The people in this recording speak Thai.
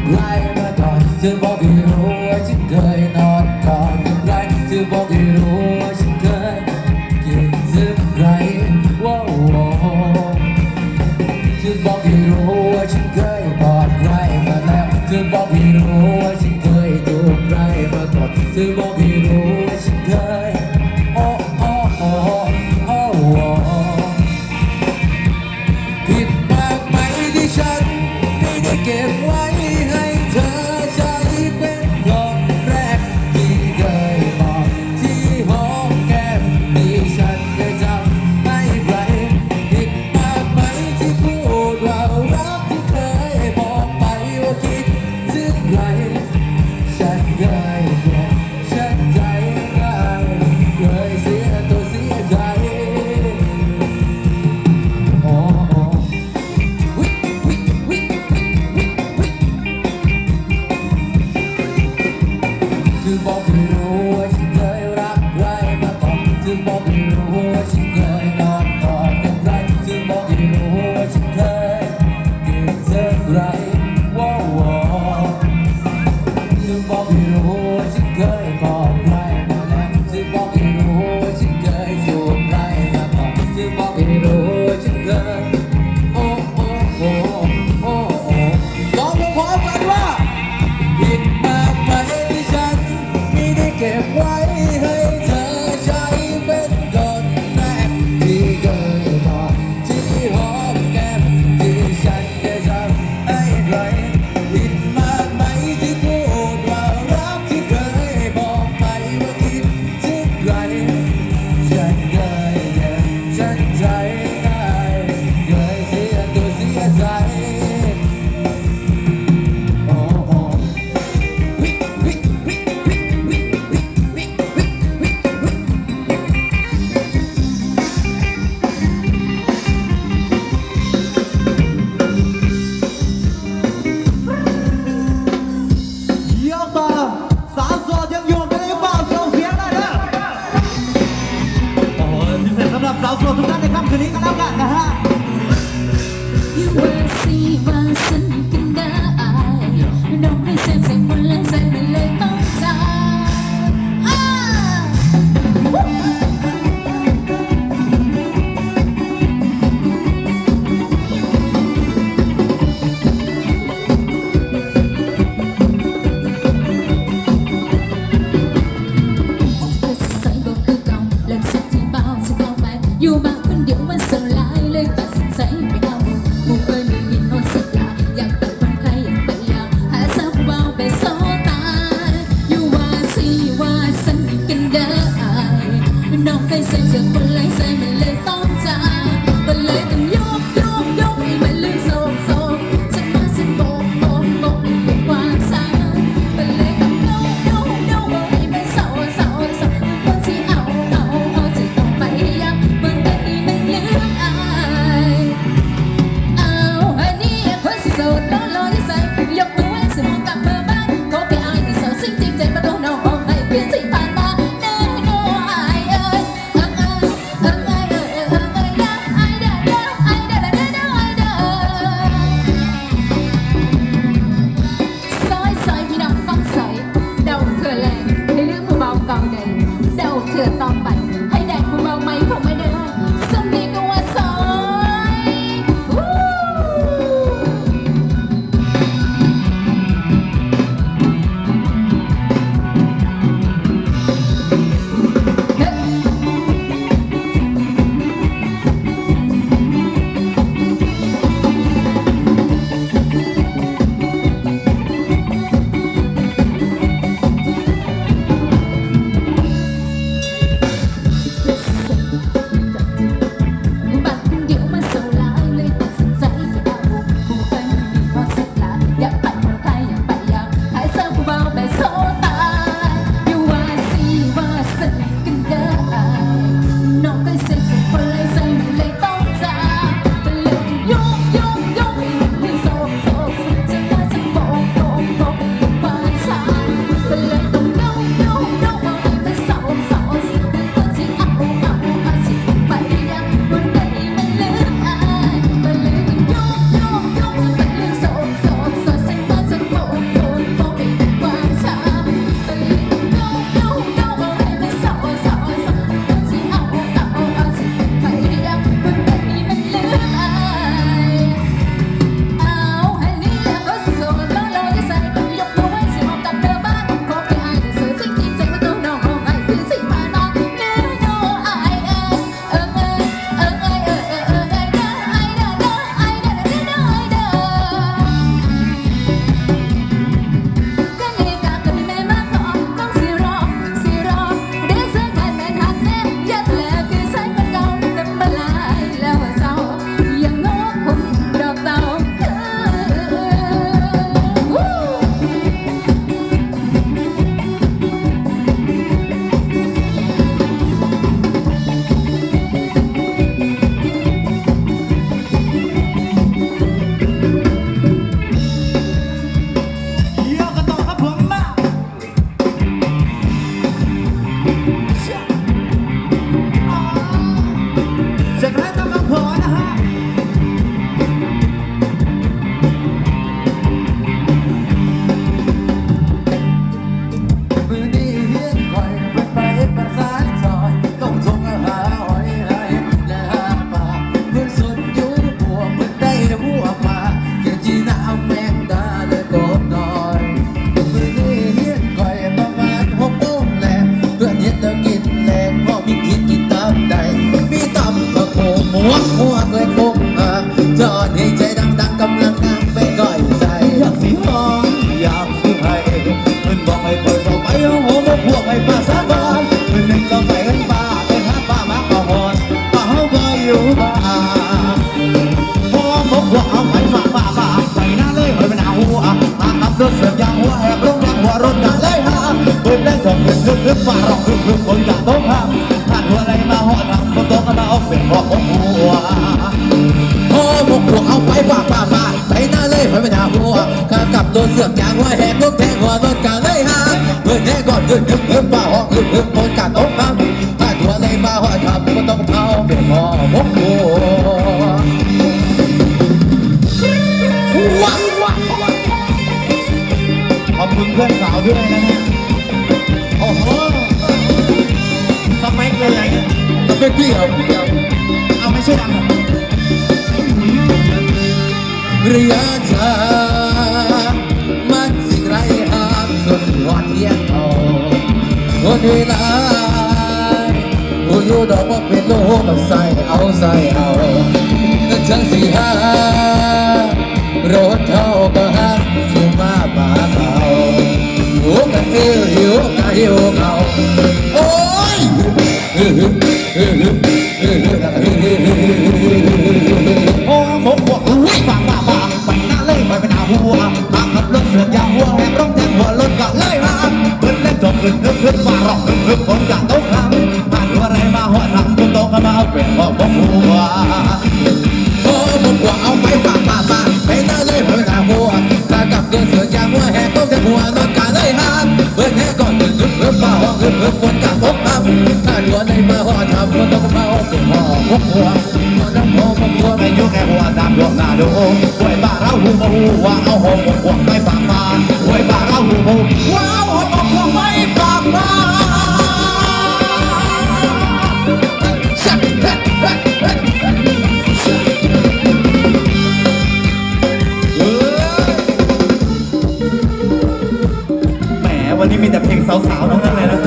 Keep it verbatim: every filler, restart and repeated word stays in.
ใครมาก่อนเธอบอกให้รู้ว่าฉันเคยนอนกอดกับใครเธอบอกให้รู้ว่าฉันเคยคิดถึงใครว้าวเธอบอกให้รู้ว่าฉันเคยกอดใครมาแล้วเธอบอกให้รู้ว่าฉันเคยจูบใครมาก่อนเธอบอกให้รู้ว่าฉันเคยโอ้โอ้โอ้โอ้ผิดมากไหมที่ฉันไม่ได้เก็บไว้ให้เธอใช้เป็นคนแรกที่เคยบอกที่หอมแก้มที่ฉันเคยทำให้ใครผิดมากไหมที่พูดว่ารักที่เคยบอกไปว่าคิดถึงใครฉันเคยเก็บฉัรถเสียงยางหัวแหบลงแรงหัวรถกันเลยฮะเปิดแรงสองขึ้นขึ้นขึ้นฟ้าร้องขึ้นขึ้นคนจากโต๊ะห้ามผ่านหัวอะไรมาหัวทำคนโต๊ะกันมาเอาเป็นหัวของหัวโอ้หมกหัวเอาไปป่าป่าป่าไปหน้าเลยไปไม่ด่าหัวข้ากับโดนเสือกยางหัวแหกลูกแทงหัวรถกันเลยฮะเมื่อแน่ก่อนขึ้นขึ้นขึ้นป่าห้องขึ้นขึ้นคนจากโต๊ะห้ามผ่านหัวอะไรมาหัวทำคนต้องเท้าเป็นหัวหมกหัวว้าวว้าวขอบคุณเพื่อนสาวด้วยนะฮะโอ้โหสเปคเลยอะไรเนี่ยสเปคพี่เหรอเอาไม่ใช่ดังหรอเรียนชามันสิ่งไรห้ามส่วนหัวเทียนเอาคนเวลาผู้อยู่ดอกว่าเป็นโลกกับใส่เอาใส่เอาจังสีหารถเท่าก็หักสุมาป่าเขาหัวกันเอวหิวกันหิวเขาโอ้ยโอ้หมกหัวอุ้ยปากปากปากไปหน้าเลยไปเป็นหน้าหัวปากขับรถเสือกยางหัวแหกร้องแทงหัวรถก็เลยฮะเพิ่นเล่นจบขึ้นขึ้นขึ้นฟ้าร้องขึ้นขึ้นคนจากโต๊ะห้ามผ่านหัวอะไรมาหัวทำคนโต๊ะกันมาเอาเป็นหัวของหัวโอ้หมกหัวเอาไปปากปากปากไปหน้าเลยไปเป็นหน้าหัวข้ากับโดนเสือกยางหัวแหกต้องแทงหัวรถก็เลยฮะเพิ่นแน่ก่อนขึ้นขึ้นขึ้นฟ้าร้องขึ้นขึ้นคนจากโต๊ะห้ามผ่านหัวอะไรมาหัวทำคนต้องมาเอาเป็นหัวของหัวไม่ยุ่งแค่หัวตามดวงหน้าดูหวยบ้าเราหูมาหูว่าเอาหงหวงไม่ปากมาหวยบ้าเราหูหูว้าวหงหวงไม่ปากมาแหมวันนี้มีแต่เพลงสาวๆทั้งนั้นเลยนะ